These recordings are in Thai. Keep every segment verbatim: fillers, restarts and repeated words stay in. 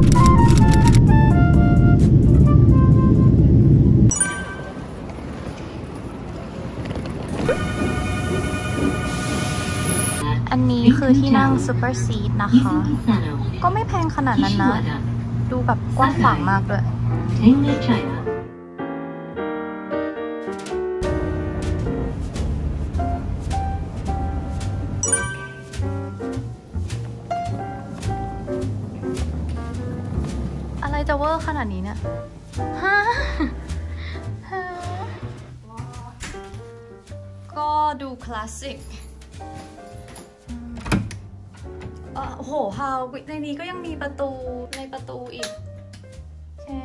อันนี้คือที่นั่งซูเปอร์ซีทนะคะก็ไม่แพงขนาดนั้นนะดูแบบกว้างขวางมากด้วยอะไรจะเวอร์ขนาดนี้เนี่ยฮะก็ดูคลาสสิกโอ้โหฮาวในนี้ก็ยังมีประตูในประตูอีกโอเค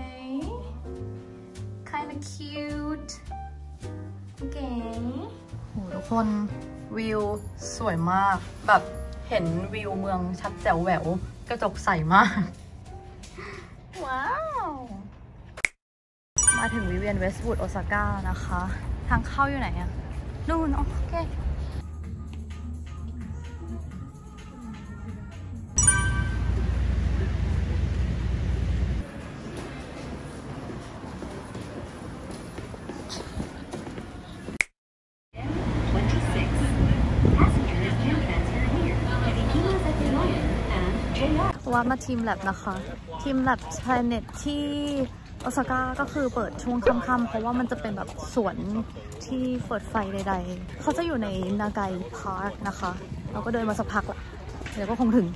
kind of cute โอเคโหทุกคนวิวสวยมากแบบเห็นวิวเมืองชัดแจ๋วแหววกระจกใสมากว้าวมาถึงวิเวียนเวสต์วูดโอซาก้านะคะทางเข้าอยู่ไหนอะนู่นโอเคว่ามาทีมแลบนะคะทีมแลบ Planet ที่โอซาก้าก็คือเปิดช่วงค่ำๆเพราะว่ามันจะเป็นแบบสวนที่เปิดไฟใดๆเขาจะอยู่ในนากายพาร์คนะคะเราก็เดินมาสักพักละเดี๋ยวก็คงถึง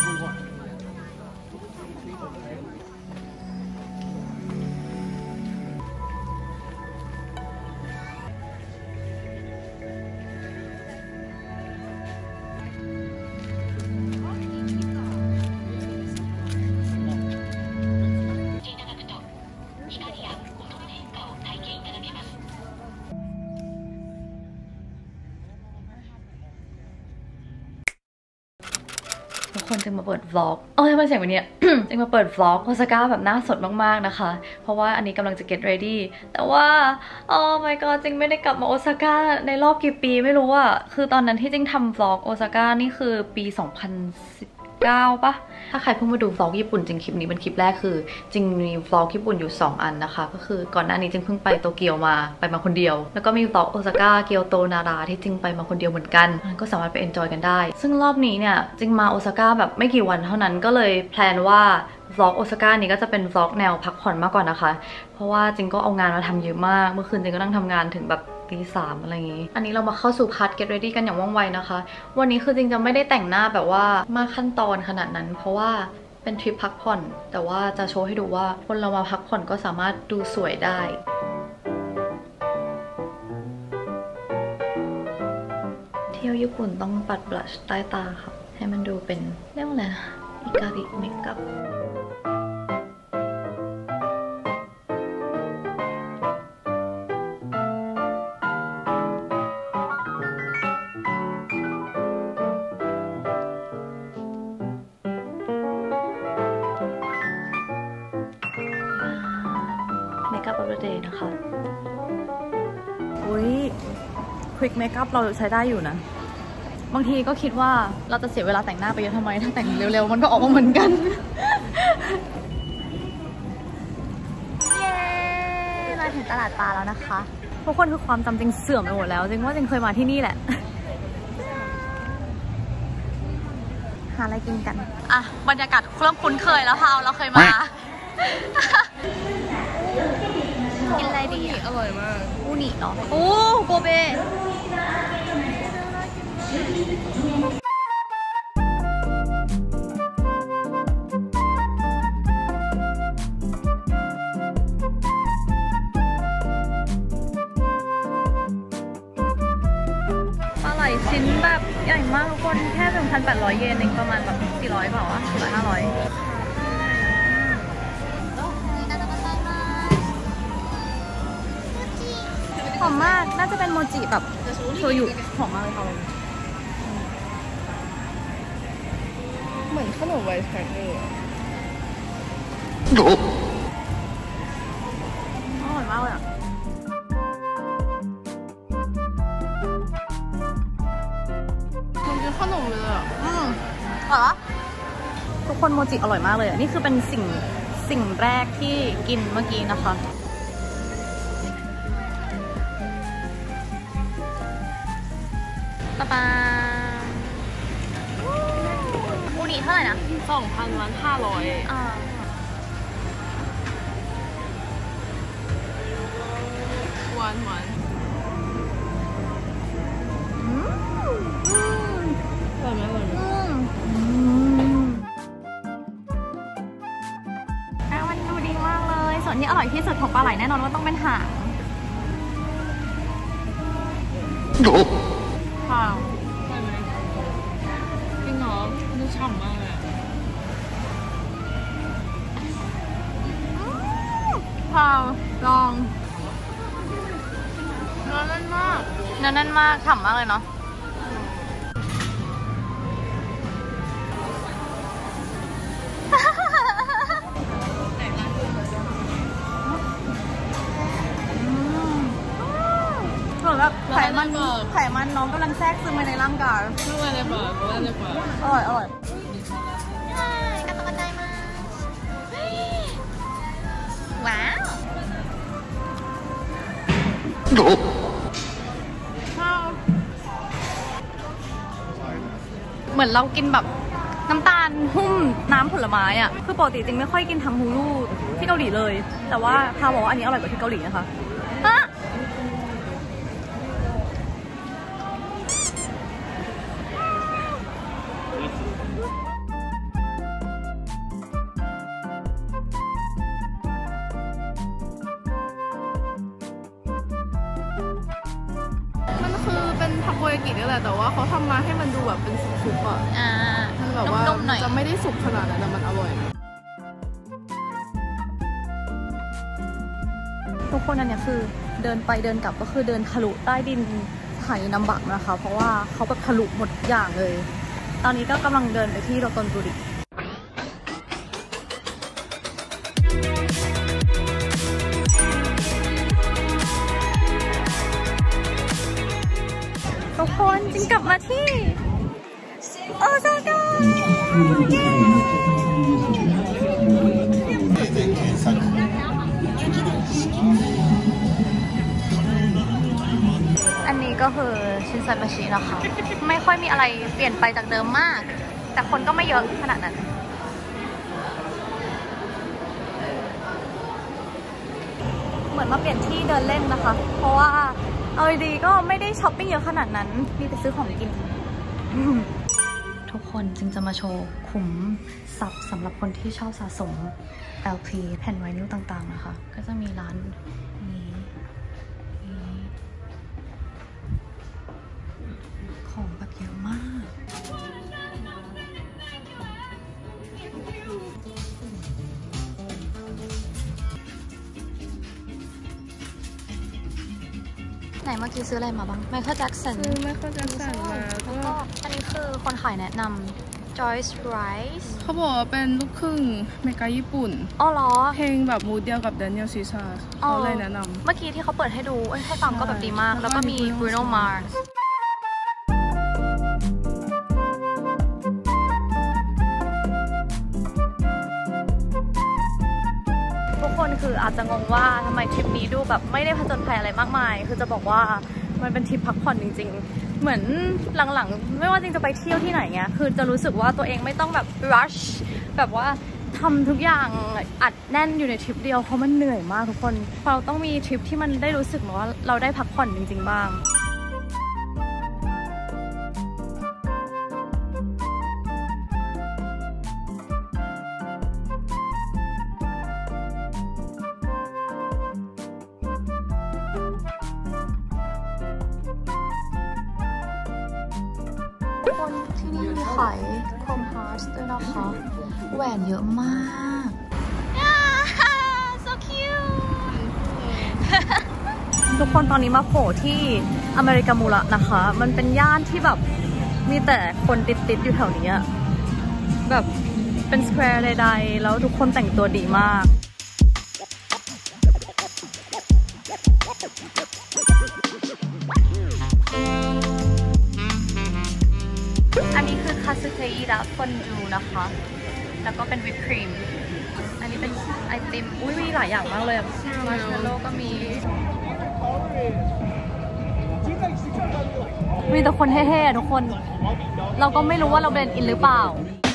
ทุกคนจึงมาเปิด vlog เอ้ยทำไมเสียงวันนี้ จึงมาเปิด vlog โอซาก้าแบบหน้าสดมากๆนะคะเพราะว่าอันนี้กำลังจะ get ready แต่ว่าโอ้ my god จึงไม่ได้กลับมาโอซาก้าในรอบกี่ปีไม่รู้อะคือตอนนั้นที่จึงทำ vlog โอซาก้านี่คือปีสองพันสิบเก้าปะถ้าใครเพิ่งมาดู vlog ญี่ปุ่นจริงคลิปนี้เป็นคลิปแรกคือจริงมี vlog ญี่ปุ่นอยู่สองอันนะคะก็คือก่อนหน้านี้จริงเพิ่งไปโตเกียวมาไปมาคนเดียวแล้วก็มี vlog โอซาก้าเกียวโตนาราที่จริงไปมาคนเดียวเหมือนกันก็สามารถไป enjoy กันได้ซึ่งรอบนี้เนี่ยจริงมาโอซาก้าแบบไม่กี่วันเท่านั้นก็เลยแพลนว่า vlog โอซาก้านี้ก็จะเป็น vlog แนวพักผ่อนมากกว่านะคะเพราะว่าจริงก็เอางานมาทำเยอะมากเมื่อคืนจริงก็นั่งทำงานถึงแบบตีสามอะไรอย่างงี้อันนี้เรามาเข้าสู่พาร์ท get ready กันอย่างว่องไวนะคะวันนี้คือจริงจะไม่ได้แต่งหน้าแบบว่ามากขั้นตอนขนาดนั้นเพราะว่าเป็นทริปพักผ่อนแต่ว่าจะโชว์ให้ดูว่าคนเรามาพักผ่อนก็สามารถดูสวยได้เที่ยวญี่ปุ่นต้องปัดบลัชใต้ตาค่ะให้มันดูเป็นเรียกว่าอะไรนะอิการิเมคอัพเมคอัพอัปเดตนะคะอุ้ยควิกเมคอัพเราใช้ได้อยู่นะบางทีก็คิดว่าเราจะเสียเวลาแต่งหน้าไปเยอะทำไมถ้าแต่งเร็วๆมันก็ออกมาเหมือนกันเย้มาถึงตลาดปลาแล้วนะคะทุกคนคือความจำจริงเสื่อมไปหมดแล้วจริงว่าจริงเคยมาที่นี่แหละหาอะไรกินกันอ่ะบรรยากาศเริ่มคุ้นเคยแล้วพาวเราเคยมากินอะไรดีอร่อยมากอูนิเนาะโอ้โกเบปลาไหลชิ้นแบบใหญ่มากทุกคนแค่ หนึ่งพันแปดร้อย เยนเองประมาณแบบสี่ร้อยเปล่าวะสี่ร้อยห้าร้อยหอมมากน่าจะเป็นโมจิแบบโชยุหอมมากเลยค่ะเหมือนขนมไวท์แครกเกอร์อร่อยมากเลยอ่ะมันคือขนมเลยอ่ะอืมอร่อยปะทุกคนโมมจิอร่อยมากเลยนี่คือเป็นสิ่งสิ่งแรกที่กินเมื่อกี้นะคะปะปาอูนิเท่าไหร่นะสองพันวันห้าร้อยอ่าวันวันอืมอร่อยไหมอร่อยไหมอืมอ่ะมันดูดีมากเลยส่วนที่อร่อยที่สุดของปลาไหลแน่นอนว่าต้องเป็นหางข้าวใช่ไหมจริงเหรอดูฉ่ำมากเลยข้าวลองเนื้อแน่นมากเนื้อแน่นมากฉ่ำมากเลยเนาะเหมือนแบบไขมันไขมันน้องกำลังแทรกซึมไปในร่างกายเข้าไปในปากเข้าไปในปากอร่อยอร่อยว้าวเหมือนเรากินแบบน้ำตาลหุ้มน้ำผลไม้อ่ะคือปกติจริงไม่ค่อยกินทางฮูลูที่เกาหลีเลยแต่ว่าพาบอกว่าอันนี้อร่อยกว่าที่เกาหลีนะคะฮะมันคือเป็นทาโกยากินี่แหละแต่ว่าเขาทำมาให้มันดูแบบเป็นสุกๆอ่ะมันแบบว่าจะไม่ได้สุกขนาดนั้นแต่มันอร่อยทุกคนอันนี้คือเดินไปเดินกลับก็คือเดินทะลุใต้ดินสถานีน้ำบักนะคะเพราะว่าเขาแบบทะลุหมดอย่างเลยตอนนี้ก็กำลังเดินไปที่โรตอนบุริทุกคนจึงกลับมาที่โอซาก้าอันนี้ก็คือชินไซมาชินะคะไม่ค่อยมีอะไรเปลี่ยนไปจากเดิมมากแต่คนก็ไม่เยอะขนาดนั้นเหมือนมาเปลี่ยนที่เดินเล่นนะคะเพราะว่าเอาดีก็ไม่ได้ช้อปปิ้งเยอะขนาดนั้นมีแต่ซื้อของกินทุกคนจึงจะมาโชว์ขุมทรัพย์สำหรับคนที่ชอบสะสม แอล พี แผ่นไวนิลต่างๆนะคะก็จะมีร้านนี้ของแบบเยอะมากไหนเมื่อกี้ซื้ออะไรมาบ้างไมเคิลแจ็คสันซื้อไมเคิลแจ็คสันมาแล้วก็อันนี้คือคนขายแนะนำ Joyce Rice เขาบอกว่าเป็นลูกครึ่งเมกาญี่ปุ่นอ๋อเหรอเพลงแบบมูดเดียวกับ Daniel Caesar เขาเลยแนะนำเมื่อกี้ที่เขาเปิดให้ดูให้ฟังก็แบบดีมากแล้วก็มี Bruno Mars ทุกคนคืออาจจะงงว่าทำไมทริปนี้ดูแบบไม่ได้ผจญภัยอะไรมากมายคือจะบอกว่ามันเป็นทริปพักผ่อนจริงๆเหมือนหลังๆไม่ว่าจริงจะไปเที่ยวที่ไหนเงี้ยคือจะรู้สึกว่าตัวเองไม่ต้องแบบ rush แบบว่าทำทุกอย่างอัดแน่นอยู่ในทริปเดียวเพราะมันเหนื่อยมากทุกคนเราต้องมีทริปที่มันได้รู้สึกว่าเราได้พักผ่อนจริงๆบ้างคนที่นี่มีขายโคมฮาร์สด้วยนะคะแหวนเยอะมาก so cute ทุกคนตอนนี้มาโผล่ที่อเมริกามูระนะคะมันเป็นย่านที่แบบมีแต่คนติดๆอยู่แถวนี้แบบเป็นสแควร์ใดๆแล้วทุกคนแต่งตัวดีมากอันนี้คือคาสึเทอิระฟอนดูนะคะแล้วก็เป็นวิปครีมอันนี้เป็นไอติมอุ้ยมีหลายอย่างมากเลยมาร์ชเมลโล่ก็มีมีแต่คนเท่ๆทุกคนเราก็ไม่รู้ว่าเราเบลนด์อินหรือเปล่า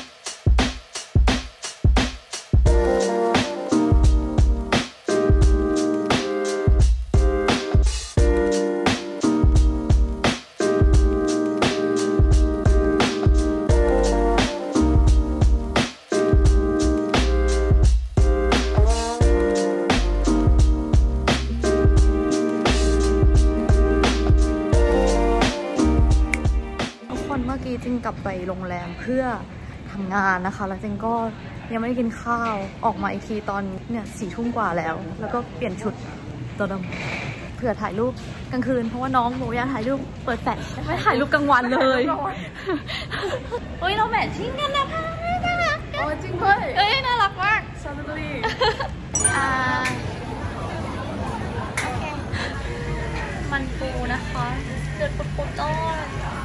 จริงกลับไปโรงแรมเพื่อทำงานนะคะแล้วจริงก็ยังไม่ได้กินข้าวออกมาอีกทีตอนเนี่ยสี่ทุ่มกว่าแล้วแล้วก็เปลี่ยนชุดตัวดำเผื่อถ่ายรูปกลางคืนเพราะว่าน้องบอกอยากถ่ายรูปเปิดแฟลชไม่ถ่ายรูปกลางวันเลยเฮ้ยเราแมทชิ่งกันนะคะน่ารักโอ้จริงด้วยเอ้ยน่ารักมากซันดูดีอ่ามันปูนะคะเดือดปุดๆต้อน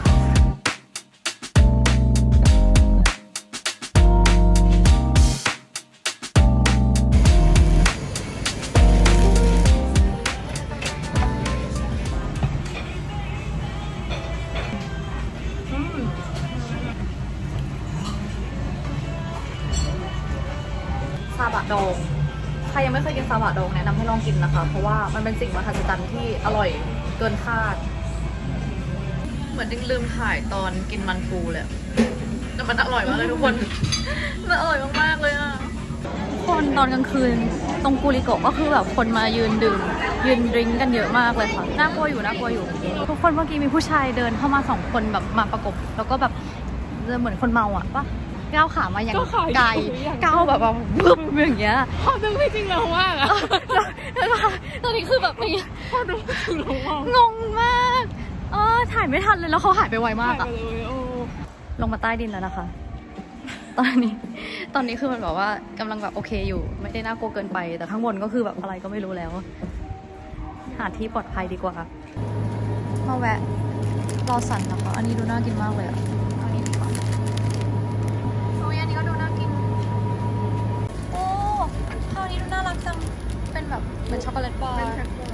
ซาบะดองใครยังไม่เคยกินซาบะดองแนะนำให้ลองกินนะคะเพราะว่ามันเป็นสิ่งมหัศจรรย์ที่อร่อยเกินคาดเหมือนจริงลืมถ่ายตอนกินมันปูเลยแต่มันอร่อยมากเลยทุกคนมันอร่อยมากๆเลยอ่ะคนตอนกลางคืนตรงกูริโกะก็คือแบบคนมายืนดื่มยืนดริงก์กันเยอะมากเลยค่ะน่ากลัวอยู่น่ากลัวอยู่ทุกคนเมื่อกี้มีผู้ชายเดินเข้ามาสองคนแบบมาประกบแล้วก็แบบเหมือนคนเมาอ่ะปะก้าวขามาอย่างไกลก้าวแบบแบบบึ้มอย่างเงี้ยพอดูไม่จริงเรามากอะแล้วก็ตอนนี้คือแบบอย่างเงี้ยพอดูไม่จริงเรามากงงมากเออถ่ายไม่ทันเลยแล้วเขาหายไปไวมากอะลงมาใต้ดินแล้วนะคะตอนนี้ตอนนี้คือมันแบบว่ากำลังแบบโอเคอยู่ไม่ได้น่ากลัวเกินไปแต่ข้างบนก็คือแบบอะไรก็ไม่รู้แล้วหาที่ปลอดภัยดีกว่ามาแวะรอสันนะคะอันนี้ดูน่ากินมากเลยอะอันนี้ดีกว่าโอ้ยอันนี้ก็ดูน่ากินโอ้ข้าวนี้ดูน่ารักจังเป็นแบบเหมือนช็อกโกแลตบาร์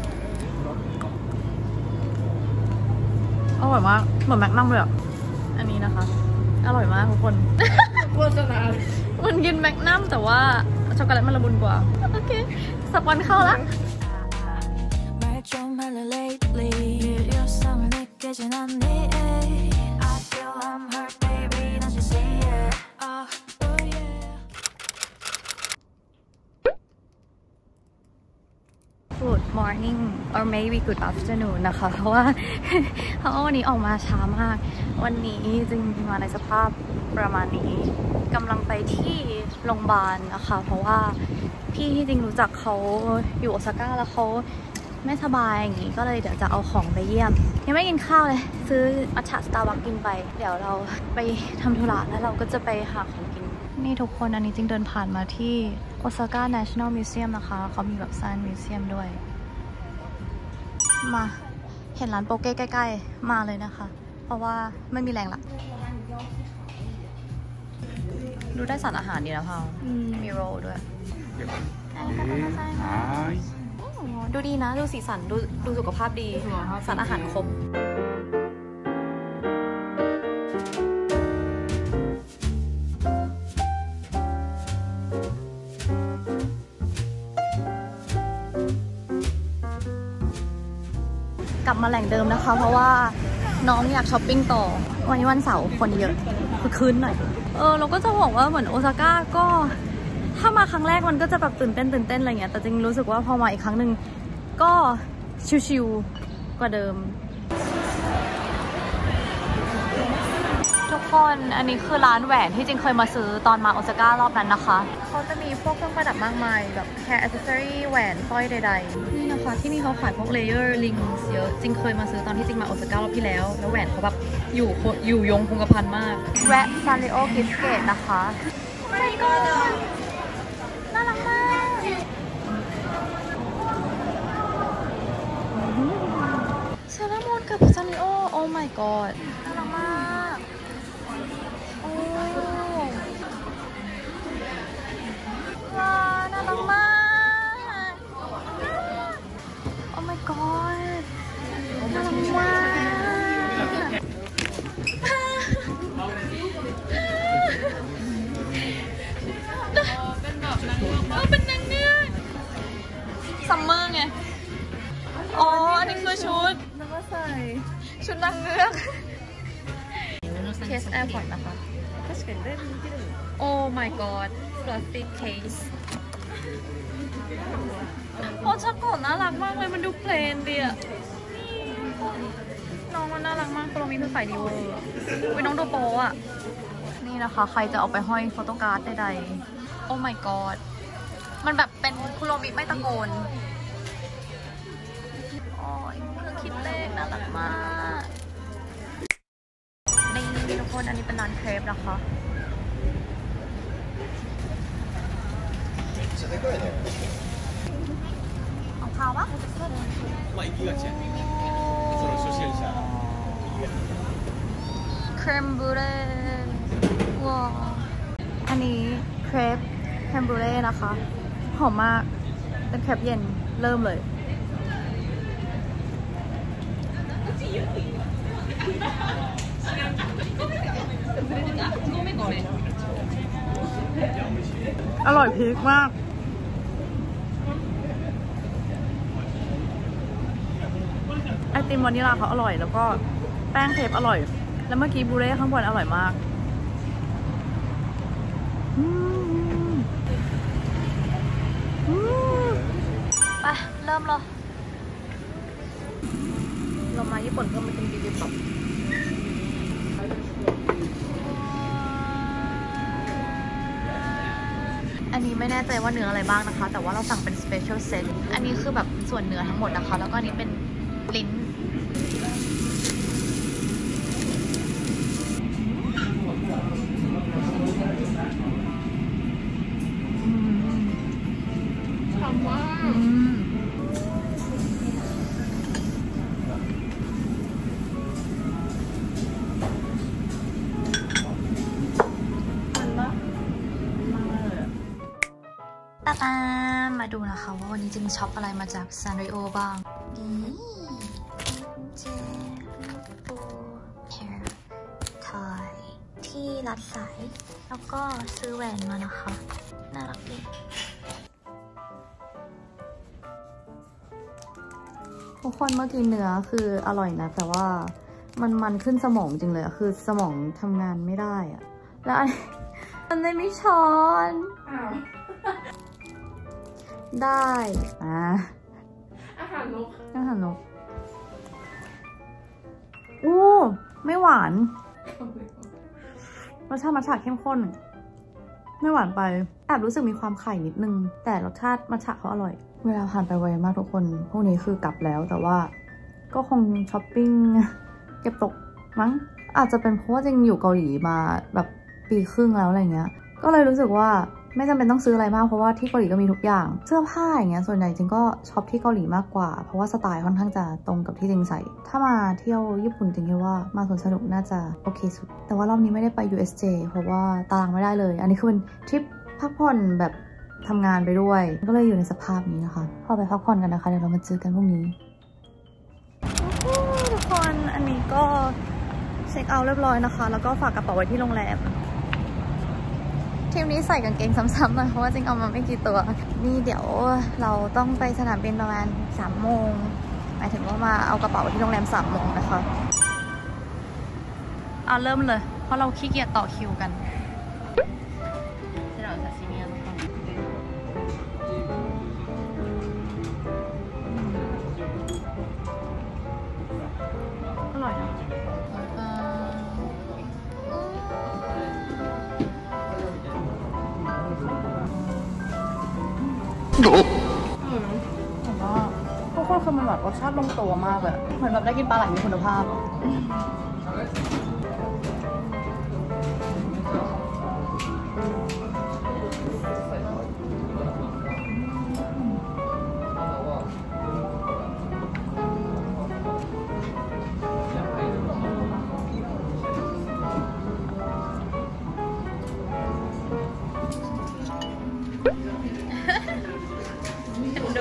อร่อยมากเหมือนแมกนัมเลยอะอันนี้นะคะอร่อยมากทุกคนโฆษณามันกินแมกนัมแต่ว่าช็อกโกแลตมันละมุนกว่าโอเคสปอนเข้าละGood morning or maybe good afternoon นะคะเพราะว่าเพราะว่าวันนี้ออกมาช้ามากวันนี้จริงมาในสภาพประมาณนี้กำลังไปที่โรงพยาบาลนะคะเพราะว่าพี่ที่จริงรู้จักเขาอยู่โอซาก้าแล้วเขาไม่สบายอย่างนี้ก็เลยเดี๋ยวจะเอาของไปเยี่ยมยังไม่กินข้าวเลยซื้อมัทฉะสตาร์บัคกินไปเดี๋ยวเราไปทำธุระแล้วเราก็จะไปหาของกินนี่ทุกคนอันนี้จริงเดินผ่านมาที่โอซาก้า National Museum นะคะเขามีแบบซ่านมิวเซียมด้วยมาเห็นร้านโปเก้ใกล้ๆมาเลยนะคะเพราะว่าไม่มีแรงละดูได้สารอาหารดีนะพาวมีโรลด้วยดูดีนะดูสีสันดูดูสุขภาพดีสารอาหารครบกลับมาแหล่งเดิมนะคะเพราะว่าน้องอยากช้อปปิ้งต่อวันนี้วันเสาร์คนเยอะคือคืนหน่อยเออเราก็จะบอกว่าเหมือนโอซาก้าก็ถ้ามาครั้งแรกมันก็จะแบบตื่นเต้นตื่นเต้นอะไรเงี้ยแต่จริงรู้สึกว่าพอมาอีกครั้งหนึ่งก็ชิวๆกว่าเดิมทุกคนอันนี้คือร้านแหวนที่จริงเคยมาซื้อตอนมาโอซาก้ารอบนั้นนะคะเขาจะมีพวกเครื่องประดับมากมายแบบ hair accessory แหวนสร้อยใดๆนี่นะคะที่นี่เขาขายพวก layer rings เยอะจริงเคยมาซื้อตอนที่จริงมาโอซาก้ารอบที่แล้วแล้วแหวนเขาแบบอยู่อยู่ยงคงกระพันมากแวะ Sanrio Gift Gate นะคะไม่ก็น่ารักมากเซเลมอนกับ Sanrio oh my god น่ารักมากโอ้ก็เป็นนางเงือกซัมเมอร์ไงอ๋ออันนี้คือชุดแล้วก็ใส่ชุดนางเงือกเคสแอร์พอร์ตนะคะโอ้ my god plastic case โอ้ชักโกะน่ารักมากเลยมันดูเพลนดีอะน้องมันน่ารักมากโปรมีเป็นฝ่ายดีเวอร์เป็นน้องโดโปอะนี่นะคะใครจะเอาไปห้อยโฟโต้การ์ดใดๆโอ้ my god มันแบบเป็นคุโรมิไม่ตะโกนโอ้ยเครื่องคิดเลขน่ารักมากนี่ทุกคนอันนี้เป็นร้านเครปนะคะเอาข้าวปะเครมบูเร่ว้าวอันนี้เครปเครมบูเร่นะคะหอมมากเป็นเครปเย็นเริ่มเลยอร่อยพีคมากไอติมวานิลาเขาอร่อยแล้วก็แป้งเครปอร่อยแล้วเมื่อกี้บูเร่ข้างบนอร่อยมากไปเริ่มเลยเรามาญี่ปุ่นเพื่อมากินบิบิมบับอันนี้ไม่แน่ใจว่าเนื้ออะไรบ้างนะคะแต่ว่าเราสั่งเป็น special set อันนี้คือแบบส่วนเนื้อทั้งหมดนะคะแล้วก็อันนี้เป็นลิ้นทำว่าตามมาดูนะคะว่าวันนี้จะมีช็อปอะไรมาจากซานริโอบ้างนี่เจปูเฮร์ทอยที่รัดสายแล้วก็ซื้อแหวนมานะคะน่ารักดีทุกคนเมื่อกี้เนื้อคืออร่อยนะแต่ว่ามันมันขึ้นสมองจริงเลยอะคือสมองทำงานไม่ได้อะแล้วมันไม่มีช้อนได้อ่าอาหารนกอาหารนกอู้ไม่หวานรสชาติมัทฉะเข้มข้นไม่หวานไปแอบรู้สึกมีความไข่นิดนึงแต่รสชาติมัทฉะเขาอร่อยเวลาผ่านไปไวมากทุกคนพวกนี้คือกลับแล้วแต่ว่าก็คงช้อปปิ้งเก็บตกมั้งอาจจะเป็นเพราะว่าจริงอยู่เกาหลีมาแบบปีครึ่งแล้วอะไรเงี้ยก็เลยรู้สึกว่าไม่จำเป็นต้องซื้ออะไรมากเพราะว่าที่เกาหลีก็มีทุกอย่างเสื้อผ้าอย่างเงี้ยส่วนใหญ่จริงก็ช็อปที่เกาหลีมากกว่าเพราะว่าสไตล์ค่อนข้างจะตรงกับที่จริงใส่ถ้ามาเที่ยวญี่ปุ่นจริงคิดว่ามาสวนสนุกน่าจะโอเคสุดแต่ว่ารอบนี้ไม่ได้ไป ยู เอส เจ เพราะว่าตารางไม่ได้เลยอันนี้คือเป็นทริปพักผ่อนแบบทำงานไปด้วยก็เลยอยู่ในสภาพนี้นะคะพอไปพักผ่อนกันนะคะเดี๋ยวเรามาเจอกันพรุ่งนี้ทุกคนอันนี้ก็เช็คเอาท์เรียบร้อยนะคะแล้วก็ฝากกระเป๋าไว้ที่โรงแรมทริปนี้ใส่กางเกงซ้ำๆหน่อยเพราะว่าจริงเอามาไม่กี่ตัวนี่เดี๋ยวเราต้องไปสนามบินประมาณสามโมงหมายถึงว่ามาเอากระเป๋าที่โรงแรมสามโมงนะคะเอาเริ่มเลยเพราะเราขี้เกียจต่อคิวกันจะเราซาซิมินะคะอร่อยนะผมว่าพวกคนคือมันแบบรสชาติลงตัวมากเลยเหมือนแบบได้กินปลาไหลมีคุณภาพดู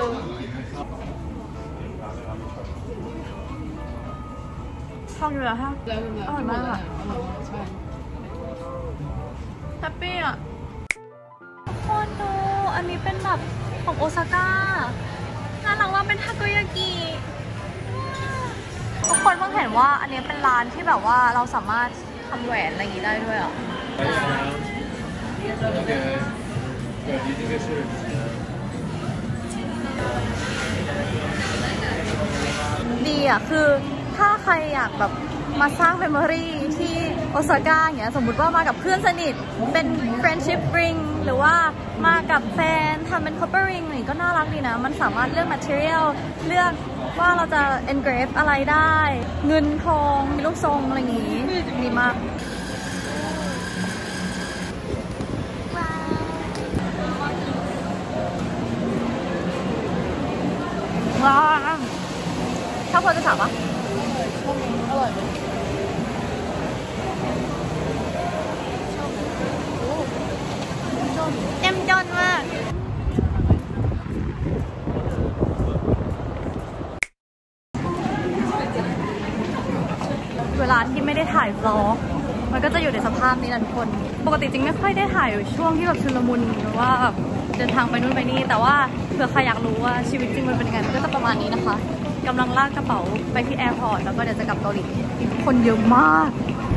ชอบอยู่แล้วฮะอร่อยมากอะแฮปปี้อ่ะทุกคนดูอันนี้เป็นแบบของโอซาก้าน่ารักว่าเป็นทาโกยากิทุกคนเพิ่งเห็นว่าอันนี้เป็นร้านที่แบบว่าเราสามารถทำแหวนอะไรอย่างนี้ได้ด้วยอ่ะดีอ่ะคือถ้าใครอยากแบบมาสร้างเมมโมรีที่โอซาก้าอย่างเงี้ยสมมุติว่ามากับเพื่อนสนิทเป็น friendship ring หรือว่ามากับแฟนทำเป็น couple ring นี่ก็น่ารักดีนะมันสามารถเลือก material เลือกว่าเราจะ engrave อะไรได้เงินทองมีลูกทรงอะไรอย่างงี้ดีมากว้าวถ้าพอจะถามว่าอร่อยไหมเต็มจนมากเวลาที่ไม่ได้ถ่ายบล็อกมันก็จะอยู่ในสภาพนี้นะทุกคนปกติจริงไม่ค่อยได้ถ่ายช่วงที่แบบชุลมุนหรือว่าเดินทางไปนู่นไปนี่แต่ว่าเผื่อใครอยากรู้ว่าชีวิตจริงมันเป็นยังไงมันก็จะประมาณนี้นะคะกำลังลากกระเป๋าไปที่แอร์พอร์ตแล้วก็เดี๋ยวจะกลับเกาหลีคนเยอะมาก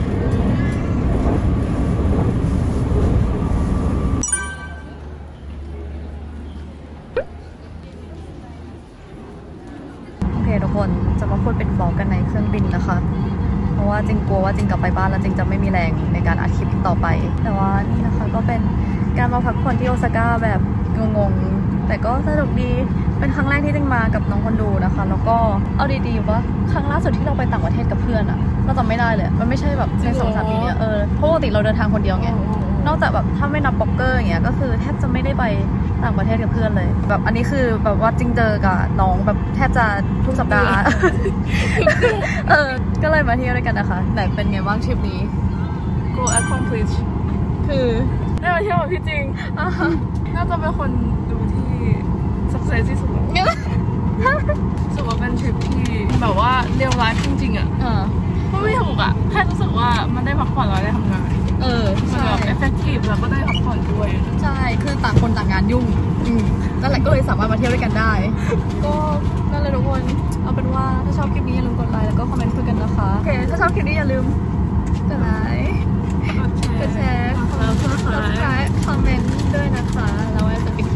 โอเคทุกคนจะมาพูดเป็นบล็อกกันในเครื่องบินนะคะเพราะว่าจริงกลัวว่าจริงกลับไปบ้านแล้วจริงจะไม่มีแรงในการอัดคลิปต่อไปแต่ว่านี่นะคะก็เป็นการมาพักผ่อนที่โอซาก้าแบบงงๆแต่ก็สนุกดีเป็นครั้งแรกที่จริงมากับน้องคนดูนะคะแล้วก็เอาดีๆว่าครั้งล่าสุดที่เราไปต่างประเทศกับเพื่อนอะเราจำไม่ได้เลยมันไม่ใช่แบบในสองสามปีเนี้ยเออเพราะปกติเราเดินทางคนเดียวไงนอกจากแบบถ้าไม่นับบล็อกเกอร์อย่างเงี้ยก็คือแทบจะไม่ได้ไปต่างประเทศกับเพื่อนเลยแบบอันนี้คือแบบว่าจริงเจอกับน้องแบบแทบจะทุกสัปดาห์เออก็เลยมาเที่ยวด้วยกันนะคะแต่เป็นไงบ้างทริปนี้ go accomplish คือได้มาเที่ยวกับพี่จริงน่าจะเป็นคนดูที่ success ที่สุดรู้สึกว่าเป็นทริปที่แบบว่าเรียลไลฟ์จริงๆอ่ะก็ไม่ถูกอ่ะแค่รู้สึกว่ามันได้พักผ่อนแล้วได้ทำงานเออมันแบบ effective แล้วก็ได้พักผ่อนด้วยใช่คือต่างคนต่างงานยุ่งอืมนั่นแหละก็เลยสามารถมาเที่ยวด้วยกันได้ก็นั่นเลยทุกคนเอาเป็นว่าถ้าชอบคลิปนี้อย่าลืมกดไลค์แล้วก็คอมเมนต์คุยกันนะคะโอเคถ้าชอบคลิปนี้อย่าลืมกดไลค์กดแชร์กด subscribe คอมเมนต์ด้วยนะคะแล้วจะปิด